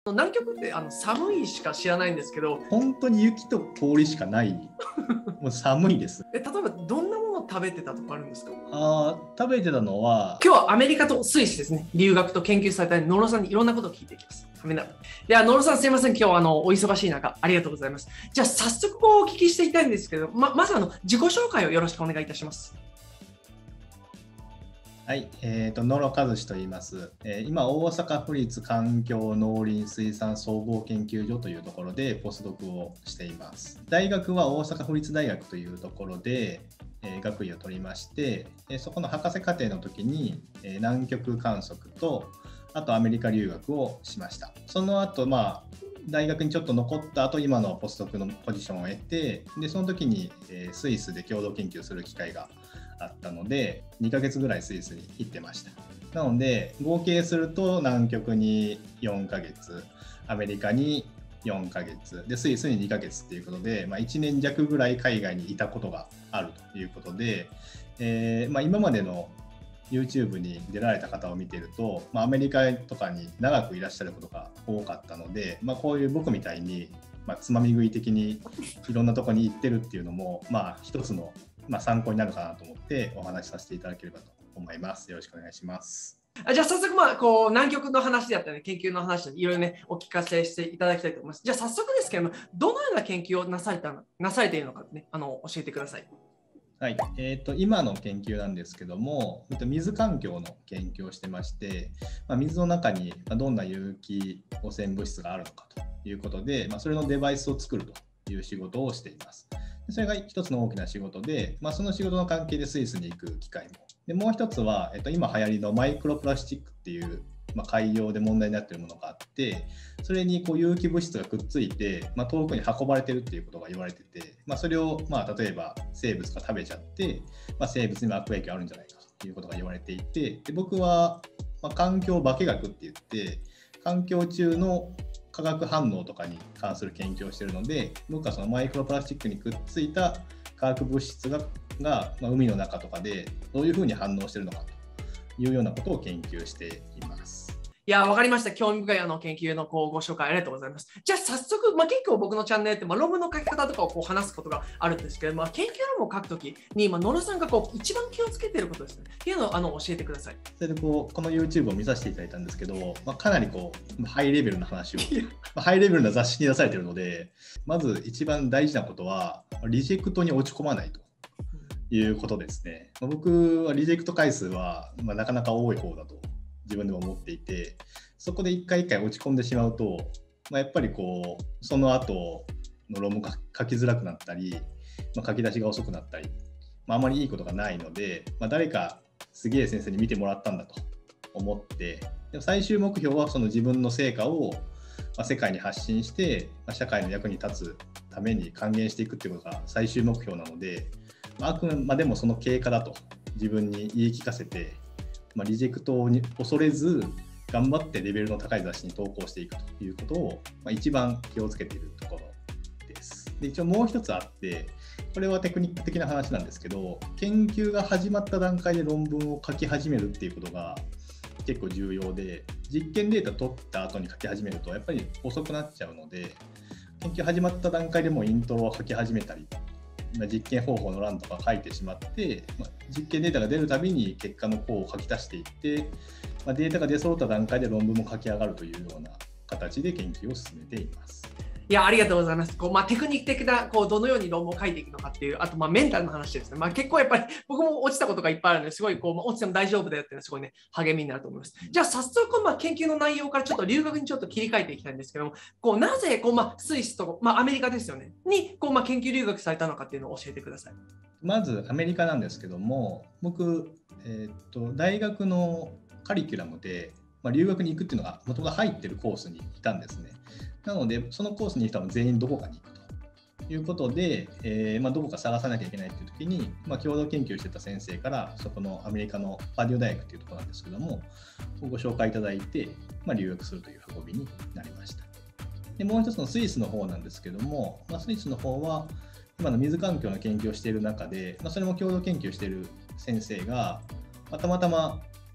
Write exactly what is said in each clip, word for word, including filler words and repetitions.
南極ってあの寒いしか知らないんですけど、 本当に雪と氷しかないもう寒いです。 え例えばどんなものを食べてたとかあるんですか？ あ食べてたのは、 今日はアメリカとスイスですね、留学と研究された野呂さんにいろんなことを聞いていきます。では野呂さん、すいません、今日はあのお忙しい中ありがとうございます。じゃあ早速こうお聞きしていきたいんですけど、ままずあの自己紹介をよろしくお願いいたします。 はい、えーと、野呂和志と言います。えー、今、大阪府立環境農林水産総合研究所というところでポスドクをしています。大学は大阪府立大学というところで、えー、学位を取りまして、えー、そこの博士課程の時に、えー、南極観測と、あとアメリカ留学をしました。その後、まあ、大学にちょっと残った後、今のポスドクのポジションを得て、でその時に、えー、スイスで共同研究する機会があったので、にかげつぐらいスイスに行ってました。なので合計すると南極によんかげつ、アメリカによんかげつで、スイスににかげつっていうことで、まあ、いちねん弱ぐらい海外にいたことがあるということで、えーまあ、今までの YouTube に出られた方を見ていると、まあ、アメリカとかに長くいらっしゃることが多かったので、まあ、こういう僕みたいに、まあ、つまみ食い的にいろんなとこに行ってるっていうのも、まあ、一つのまあ、参考になるかなと思ってお話しさせていただければと思います。よろしくお願いします。 あじゃあ早速、まあ、こう南極の話であったり、ね、研究の話でいろいろね、お聞かせしていただきたいと思います。じゃあ早速ですけども、どのような研究をなされたのなされているのか、ね、あの教えてください。 はい、えーと、今の研究なんですけども、水環境の研究をしてまして、まあ、水の中にどんな有機汚染物質があるのかということで、まあ、それのデバイスを作るという仕事をしています。それが一つの大きな仕事で、まあ、その仕事の関係でスイスに行く機会も。でもう一つは、えっと、今流行りのマイクロプラスチックっていう、まあ、海洋で問題になっているものがあって、それにこう有機物質がくっついて、まあ、遠くに運ばれてるっていうことが言われてて、まあ、それを、まあ、例えば生物が食べちゃって、まあ、生物にも悪影響あるんじゃないかということが言われていて、で僕は、まあ、環境化学って言って、環境中の化学反応とかに関する研究をしているので、僕はそのマイクロプラスチックにくっついた化学物質が、がまあ、海の中とかでどういうふうに反応しているのかというようなことを研究しています。 いや、わかりました。興味深いあの研究のこうご紹介ありがとうございます。じゃあ早速、まあ、結構僕のチャンネルって、まあ、論文の書き方とかをこう話すことがあるんですけど、まあ、研究論文を書くときに、まあ、野呂さんがこう一番気をつけていることですね。っていうのをあの教えてください。 それでこうこの YouTube を見させていただいたんですけど、まあ、かなりこうハイレベルな話を、まあ、ハイレベルな雑誌に出されているので、まず一番大事なことは、リジェクトに落ち込まないということですね。まあ、僕はリジェクト回数は、まあ、なかなか多い方だと自分でも思っていて、そこで一回一回落ち込んでしまうと、まあ、やっぱりこうその後の論文が書きづらくなったり、まあ、書き出しが遅くなったり、まあ、あまりいいことがないので、まあ、誰かすげえ先生に見てもらったんだと思って、でも最終目標はその自分の成果をまあ世界に発信して、まあ、社会の役に立つために還元していくっていうことが最終目標なので、まあ、あくまでもその経過だと自分に言い聞かせて、まあ、リジェクトに恐れず頑張ってレベルの高い雑誌に投稿していくということを、まあ、一番気をつけているところです。で、一応もう一つあって、これはテクニック的な話なんですけど、研究が始まった段階で論文を書き始めるっていうことが結構重要で、実験データ取った後に書き始めるとやっぱり遅くなっちゃうので、研究始まった段階でもうイントロを書き始めたり、実験方法の欄とか書いてしまって、まあ、実験データが出るたびに結果の項を書き出していって、まあ、データが出揃った段階で論文も書き上がるというような形で研究を進めています。 いや、ありがとうございます。こうまあ、テクニック的なこうどのように論文を書いていくのかっていう、あとまあメンタルの話ですね。まあ、結構やっぱり僕も落ちたことがいっぱいあるので、すごいこう、まあ、落ちても大丈夫だよっていうのはすごいね、励みになると思います。じゃあ早速、まあ、研究の内容からちょっと留学にちょっと切り替えていきたいんですけども、こうなぜこう、まあ、スイスと、まあ、アメリカですよね、にこう、まあ、研究留学されたのかっていうのを教えてください。 まずアメリカなんですけども、僕、えー、っと大学のカリキュラムで、まあ、留学に行くっていうのが元が入ってるコースにいたんですね。なのでそのコースにいる人は全員どこかに行くということで、えーまあ、どこか探さなきゃいけないという時に、まあ、共同研究してた先生からそこのアメリカのパデュー大学というところなんですけどもご紹介いただいて、まあ、留学するという運びになりました。でもう一つのスイスの方なんですけども、まあ、スイスの方は今の水環境の研究をしている中で、まあ、それも共同研究している先生が、まあ、たまたま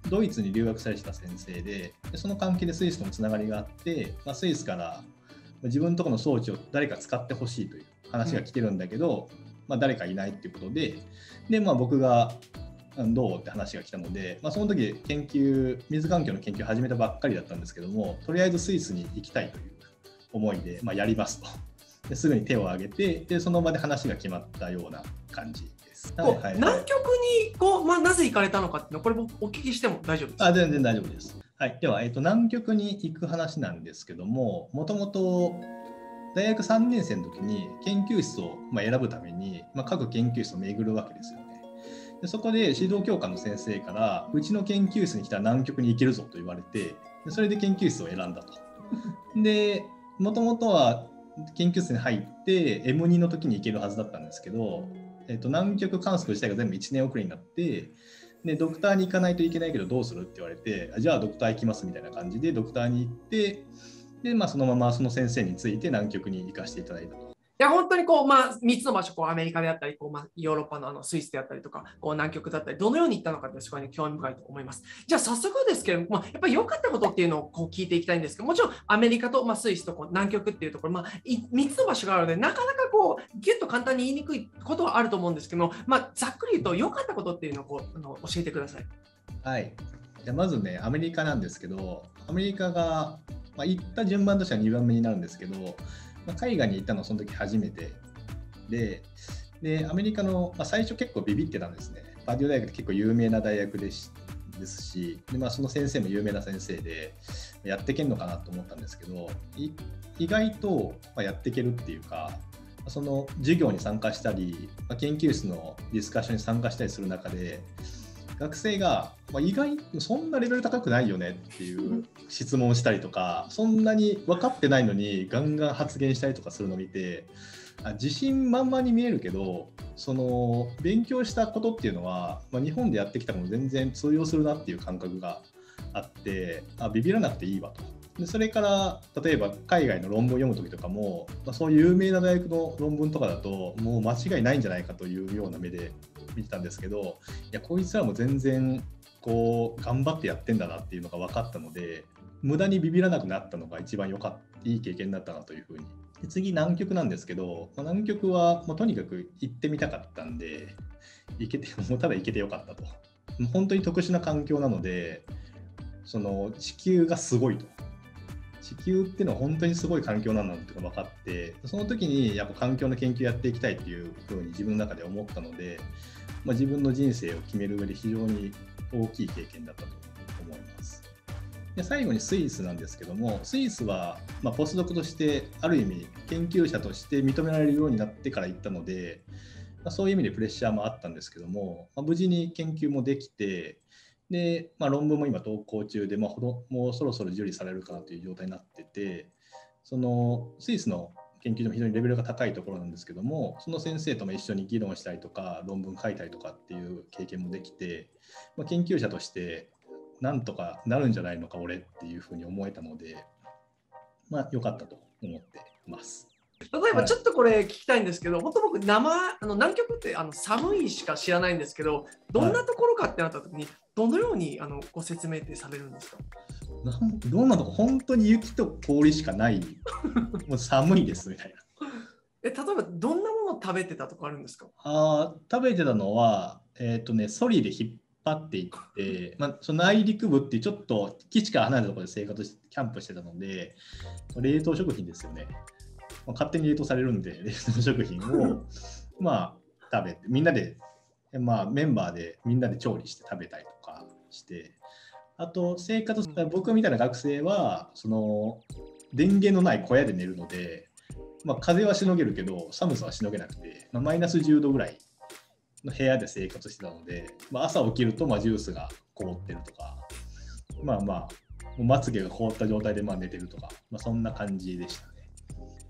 ドイツに留学されてた先生で、でその関係でスイスともつながりがあって、まあ、スイスから自分のところの装置を誰か使ってほしいという話が来てるんだけど、うんまあ、誰かいないっていうことで、で、まあ、僕がどうって話が来たので、まあ、その時研究、水環境の研究を始めたばっかりだったんですけども、とりあえずスイスに行きたいという思いで、まあ、やりますと。ですぐに手を挙げて、でその場で話が決まったような感じです。 こうはいはいはい、南極にこう、まあ、なぜ行かれたのかっていうのは、これ僕お聞きしても大丈夫ですか？ あ、全然大丈夫です。はい、では、えーと、南極に行く話なんですけども、もともと大学さんねん生の時に研究室をまあ選ぶために、まあ、各研究室を巡るわけですよね。でそこで指導教官の先生から、うちの研究室に来たら南極に行けるぞと言われて、でそれで研究室を選んだと。で、もともとは研究室に入って エムツー の時に行けるはずだったんですけど、えっと、南極観測自体が全部いちねん遅れになって、でドクターに行かないといけないけどどうするって言われて、じゃあドクター行きますみたいな感じでドクターに行って、で、まあ、そのままその先生について南極に行かせていただいたと。 いや本当にこう、まあ、みっつの場所、こうアメリカであったり、こうまあ、ヨーロッパの、あのスイスであったりとか、こう南極だったり、どのように行ったのかってすごい、ね、興味深いと思います。じゃあ早速ですけど、まあ、やっぱり良かったことっていうのをこう聞いていきたいんですけど、もちろんアメリカと、まあ、スイスとこう南極っていうところ、まあ、みっつの場所があるので、なかなかこうギュッと簡単に言いにくいことはあると思うんですけど、まあ、ざっくり言うと良かったことっていうのをこうあの教えてください。 はい。じゃあまずね、アメリカなんですけど、アメリカが、まあ、行った順番としてはにばんめになるんですけど、まあ、海外に行ったのはその時初めてで、でアメリカの、まあ、最初結構ビビってたんですね。パデュー大学って結構有名な大学でしですし、でまあ、その先生も有名な先生で、やっていけんのかなと思ったんですけど、意外とやっていけるっていうか、その授業に参加したり、まあ、研究室のディスカッションに参加したりする中で、学生が、まあ、意外とそんなレベル高くないよねっていう質問をしたりとか、そんなに分かってないのにガンガン発言したりとかするのを見て、あ自信満々に見えるけど、その勉強したことっていうのは、まあ、日本でやってきたもの全然通用するなっていう感覚があって、あビビらなくていいわと。でそれから例えば海外の論文を読むときとかも、まあ、そういう有名な大学の論文とかだともう間違いないんじゃないかというような目で見てたんですけど、いやこいつらも全然こう頑張ってやってんだなっていうのが分かったので、無駄にビビらなくなったのが一番良かった、いい経験だったなというふうに。で次南極なんですけど、まあ、南極はもうとにかく行ってみたかったんで、行けてもうただ行けてよかったと。本当に特殊な環境なので、その地球がすごいと。地球っていうのは本当にすごい環境なんだっていうのが分かって、その時にやっぱ環境の研究やっていきたいっていうふうに自分の中で思ったので、まあ、自分の人生を決める上で非常に大きい経験だったと思います。で最後にスイスなんですけども、スイスはまあポスドクとしてある意味研究者として認められるようになってから行ったので、まあ、そういう意味でプレッシャーもあったんですけども、まあ、無事に研究もできて、でまあ、論文も今投稿中で、まあ、ほどもうそろそろ受理されるかなという状態になってて、そのスイスの研究所も非常にレベルが高いところなんですけども、その先生とも一緒に議論したりとか論文書いたりとかっていう経験もできて、まあ、研究者としてなんとかなるんじゃないのか俺っていうふうに思えたので、まあ良かったと思ってます。 例えばちょっとこれ聞きたいんですけど、はい、本当僕生あの南極ってあの寒いしか知らないんですけど、どんなところかってなった時にどのようにあのご説明ってされるんですか？ なんどんなとこ、本当に雪と氷しかないもう寒いですみたいな。 え例えばどんなものを食べてたとかあるんですか？ あ食べてたのは、えーとね、ソリで引っ張っていって、まあ、その内陸部っていうちょっと基地から離れたところで生活してキャンプしてたので、冷凍食品ですよね。まあ、勝手に冷凍されるんで冷凍食品をまあ食べて、みんなで、まあ、メンバーでみんなで調理して食べたりとかして、あと生活、僕みたいな学生はその電源のない小屋で寝るので、まあ、風はしのげるけど寒さはしのげなくて、まあ、マイナスじゅうどぐらいの部屋で生活してたので、まあ、朝起きるとまあジュースが凍ってるとか、まあまあもうまつげが凍った状態でまあ寝てるとか、まあ、そんな感じでしたね。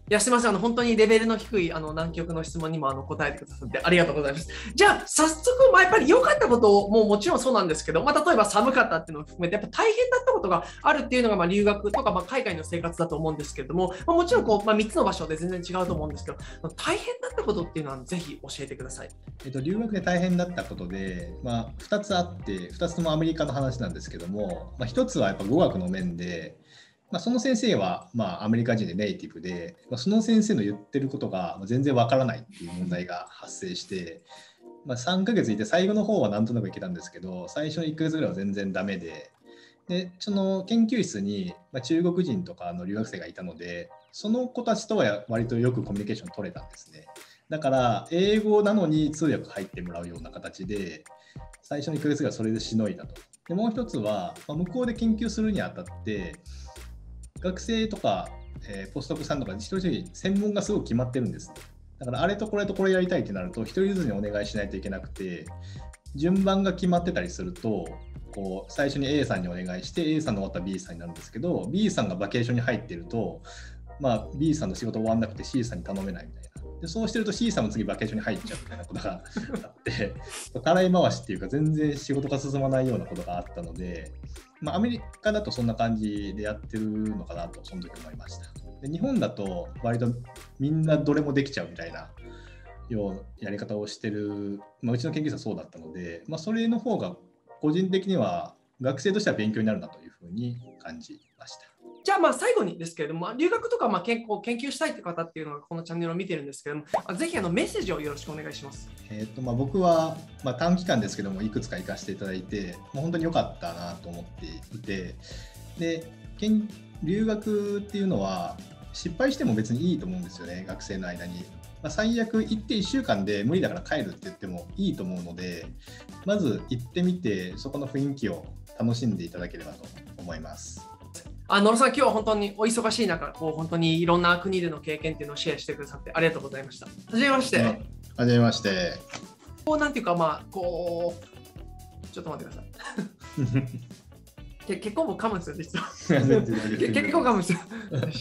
いや、すみません。あの、本当にレベルの低い、あの、南極の質問にも、あの、答えてくださってありがとうございます。じゃあ、早速、まあ、やっぱり良かったことももちろんそうなんですけど、まあ、例えば寒かったっていうのを含めて、やっぱ大変だったことがあるっていうのが、まあ、留学とか、まあ、海外の生活だと思うんですけれども、まあ、もちろん、こう、まあ、みっつの場所で全然違うと思うんですけど、大変だったことっていうのは、ぜひ教えてください。 えっと、留学で大変だったことで、まあ、ふたつあって、ふたつともアメリカの話なんですけども、まあ、ひとつはやっぱ語学の面で、まあ、その先生はまあアメリカ人でネイティブで、まあ、その先生の言ってることが全然わからないっていう問題が発生して、まあ、さんかげついて最後の方はなんとなくいけたんですけど、最初のいっかげつぐらいは全然ダメで、でその研究室に中国人とかの留学生がいたので、その子たちとは割とよくコミュニケーション取れたんですね。だから英語なのに通訳入ってもらうような形で、最初のいっかげつぐらいそれでしのいだと。でもう一つは、まあ、向こうで研究するにあたって学生とか、えー、ポストドクさんとか一人一人専門がすごく決まってるんです。だからあれとこれとこれやりたいってなると一人ずつにお願いしないといけなくて、順番が決まってたりすると、こう最初に A さんにお願いして A さんの終わったら B さんになるんですけど、 B さんがバケーションに入っていると、まあ、B さんの仕事終わんなくて C さんに頼めないみたいな。でそうしてると C さんも次バケーションに入っちゃうみたいなことがあってたらい回しっていうか全然仕事が進まないようなことがあったので、まあ、アメリカだとそんな感じでやってるのかなとその時思いました。で日本だと割とみんなどれもできちゃうみたいなようなやり方をしてる、まあ、うちの研究室はそうだったので、まあ、それの方が個人的には学生としては勉強になるなというふうに感じました。 じゃあまあ最後にですけれども、留学とかまあ健康研究したいという方っていうのがこのチャンネルを見てるんですけれども、ぜひあのメッセージをよろしくお願いします。 えーとまあ、僕は、まあ、短期間ですけどもいくつか行かせていただいて、まあ、本当に良かったなと思っていて、で留学っていうのは失敗しても別にいいと思うんですよね、学生の間に。まあ、最悪行っていっしゅうかんで無理だから帰るって言ってもいいと思うので、まず行ってみてそこの雰囲気を楽しんでいただければと思います。 あ野呂さん、今日は本当にお忙しい中、こう本当にいろんな国での経験っていうのをシェアしてくださってありがとうございました。はじめまして。はじめまして。 こうなんていうか、まあ、こう、ちょっと待ってください。結構僕噛むんですよ、実は。結構噛むんですよ。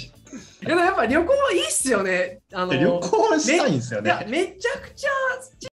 でもやっぱ旅行はいいっすよね。 あの旅行したいんですよね。 めちゃくちゃ